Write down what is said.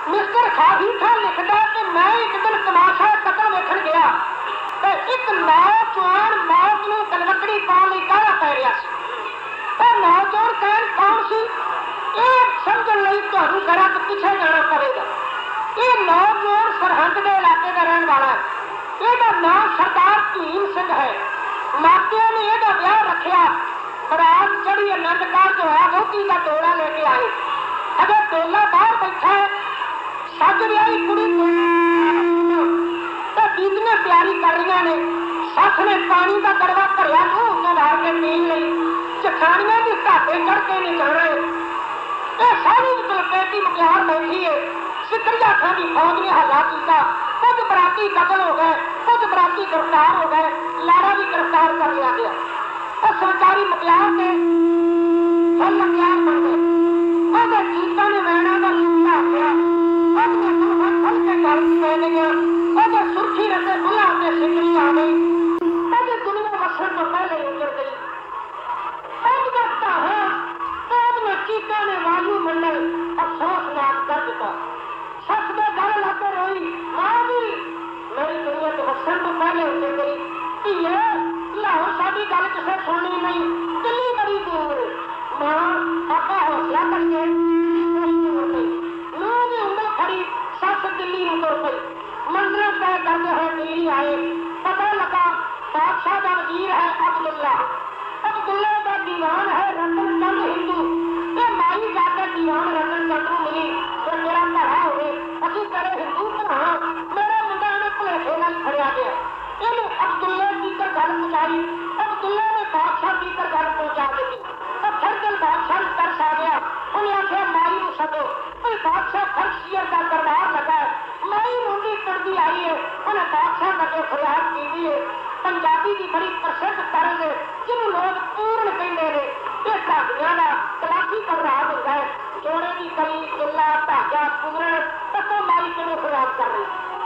Mister खादीठा लिखता कि मैं एक दिन तमाशा कतल वेखण गया तो एक नौजवान मौत नूं गलवकड़ी पाउण लई काहला पै रिहा सी। ਉਹ नौजवान कहण कौन सी ਇਹ समझण लई तुहानूं जरा पिछे जाना पवेगा। ये नौजवान सरहद के इलाके का रहने वाला है। ਇਹਦਾ नाम सरदार भीम सिंह है। मापिओ ने ਇਹਦਾ ਵਿਆਹ रखिया। बरात चढ़ी आनंद कारज होया वोटी का डोला लेके आए। अगर डोला बाहर बैठा है सज विआही कुड़ी तो बीबियां तैयारी कर रही ने। सस ने पानी का गड़वा भरिया मूंह तो मार के पीन लई। जठानियां भी घाटे चढ़ के नहीं जाना। ये सारी दलपेटी मुख्यार बैठी है। सिकरिया खां की फौज ने हल्ला किया। कुछ बराती कतल हो गए, कुछ बराती गिरफ्तार हो गए। लाड़ा भी गिरफ्तार कर लिया गया। और सरकारी मुख्यार के फुल मुख्यार बन गए। ਉਹਦੇ ਗੀਤਾਂ ਨੇ ਵੈਣਾ ਦਾ ਸੁਣਦਾ ਪਿਆ। ਉਹਦੀਆਂ ਸੁਣਾਂ ਖੁੱਲ ਕੇ ਗੱਲ ਪੈ ਗਈਆਂ। ਉਹਦੇ ਸੁਰਖੀ ਰੰਗੇ ਬੁੱਲਾਂ ਤੇ ਸਿਕਰੀ ਆ ਗਈ। ਉਹਦੀ ਦੁਨੀਆ ਵਸਣ ਤੋਂ ਪਹਿਲੇ ਉੱਜੜ ਗਈ। ਉਹਦੀਆਂ ਧਾਹਾਂ ਤੇ ਉਹਦੀਆਂ ਚੀਕਾਂ ਨੇ ਵਾਯੂ ਮੰਡਲ ਅਫਸੋਸਨਾਕ ਕਰ ਦਿੱਤਾ। ਸੱਸ ਦੇ ਗਲ ਲੱਗ ਕੇ ਰੋਈ, ਮਾਂ ਜੀ ਮੇਰੀ ਦੁਨੀਆ ਤੋਂ ਵਸਣ ਤੋਂ ਪਹਿਲੇ ਉੱਜੜ ਗਈ। ਧੀਏ ਲਾਹੌਰ ਸਾਡੀ ਗੱਲ ਕਿਸੇ ਸੁਣਨੀ ਨਹੀਂ, ਦਿੱਲੀ ਬੜੀ ਦੂਰ। मां आपा हौसला करके नूं दी उंगल फड़ी सस दिल्ली नूं तुर पई। मंजिल तय करते हुए दिल्ली आए। पता लगा बादशाह का वजीर है अब्दुल्ला। अब्दुल्ला का दीवान है रतन चंद हिंदू। ये माई जाकर दीवान रतन चंद नूं मिली तो मेरा भरा होवे असीं तेरे हिंदू भरा। मेरा मुंडा ने भुलेखे नाल फड़िया गया। इन्हें अब्दुल्ला की गल पहुंचाई। अब्दुल्ला ने बादशाह की गल पहुंचा दी। फिर बादशाह तरस आ गया। उन्हें आखिया माई नूं सदो। बादशाह फर्शियर का दरबार लगा। माई रोंदी करदी आई है। उन्हें बादशाह लगे फरियाद की है। पंजाबी की बड़ी प्रसिद्ध तर्ज है जिन्होंने लोग पूर्ण कहते हैं। ये धागियां का क्लासिकल राग होता है। जोड़े की कली, किला, धागा, पूर्ण तको माई किवें फरियाद कर रही।